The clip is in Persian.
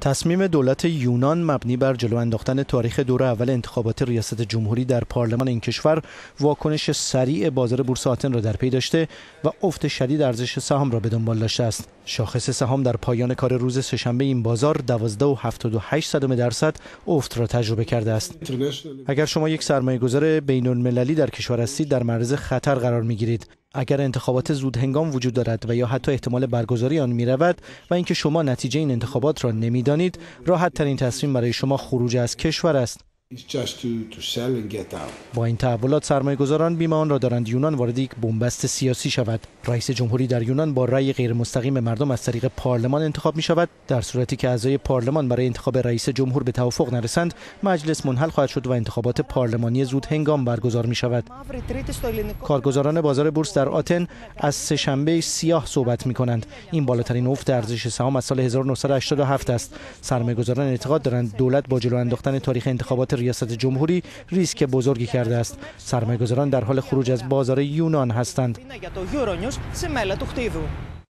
تصمیم دولت یونان مبنی بر جلو انداختن تاریخ دور اول انتخابات ریاست جمهوری در پارلمان این کشور واکنش سریع بازار بورس آتن را در پی داشته و افت شدید ارزش سهام را به دنبال داشته است. شاخص سهام در پایان کار روز سه‌شنبه این بازار 12.78% افت را تجربه کرده است. اگر شما یک سرمایه‌گذار بین‌المللی در کشور هستید، در معرض خطر قرار می‌گیرید. اگر انتخابات زود هنگام وجود دارد و یا حتی احتمال برگزاری آن می رود و اینکه شما نتیجه این انتخابات را نمیدانید، راحت ترین تصمیم برای شما خروج از کشور است. با این تحولات سرمایه‌گذاران بیم آن را دارند یونان وارد یک بنبست سیاسی شود. رئیس جمهوری در یونان با رأی غیر مستقیم مردم از طریق پارلمان انتخاب می شود. در صورتی که اعضای پارلمان برای انتخاب رئیس جمهور به توافق نرسند، مجلس منحل خواهد شد و انتخابات پارلمانی زود هنگام برگزار می شود. کارگزاران بازار بورس در آتن از سه‌شنبه سیاه صحبت می کنند. این بالاترین افت ارزش سهام از سال 1987 است. سرمایه‌گذاران اعتقاد دارند دولت با جلو انداختن تاریخ انتخابات ریاست جمهوری ریسک بزرگی کرده است. سرمایه‌گذاران در حال خروج از بازار یونان هستند.